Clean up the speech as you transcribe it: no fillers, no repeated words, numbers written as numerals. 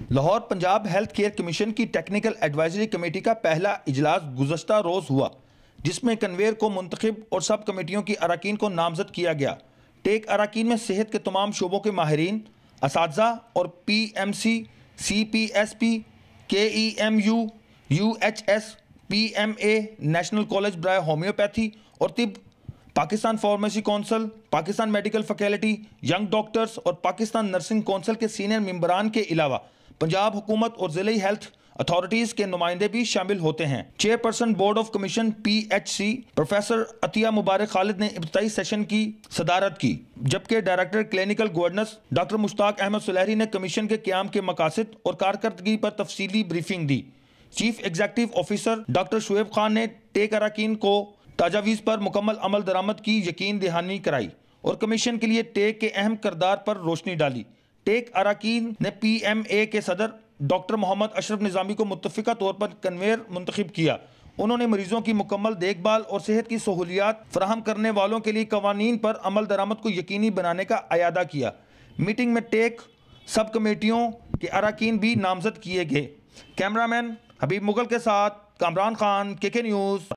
Lahore Punjab health care commission کی technical advisory committee کا پہلا اجلاس گزشتہ روز ہوا، جس میں کنویر کو منتخب اور سب کمیٹیوں کی اراکین کو نامزد کیا گیا۔ ٹیک اراکین میں صحت کے تمام شعبوں کے ماہرین، اساتذہ اور P M C, C P S P, K E M U, U H S, P M A, national college برائے ہومیوپیتھی اور طب، Pakistan pharmacy council, Pakistan medical faculty, young doctors اور پاکستان نرسنگ کونسل کے سینئر ممبران کے علاوہ پنجاب حکومت اور ضلعی ہیلتھ اتھارٹیز کے نمائندے بھی شامل ہوتے ہیں۔ Chairperson board of commission P H C professor Atiya Mubarak Khalid نے ابتدائی سیشن کی صدارت کی، جبکہ director clinical governance doctor Mushtaq Ahmed Saleri نے کمیشن کے قیام کے مقاصد اور کارکردگی پر تفصیلی بریفنگ دی۔ Chief executive officer doctor Shoaib Khan نے ٹیک اراکین کو تجاویز پر مکمل عمل درآمد کی یقین دہانی کرائی اور کمیشن کے لیے ٹیک کے اہم کردار پر روشنی ڈالی۔ ٹیک اراکین نے پی ایم اے کے صدر ڈاکٹر محمد اشرف نظامی کو متفقہ طور پر کنویر منتخب کیا۔ انہوں نے مریضوں کی مکمل دیکھ بھال اور صحت کی سہولیات فراہم کرنے والوں کے لیے قوانین پر عمل درآمد کو یقینی بنانے کا اعادہ کیا۔ میٹنگ میں ٹیک سب کمیٹیوں کے اراکین بھی نامزد کیے گئے۔ کیمرامین حبیب مغل کے ساتھ کامران خان، کے نیوز۔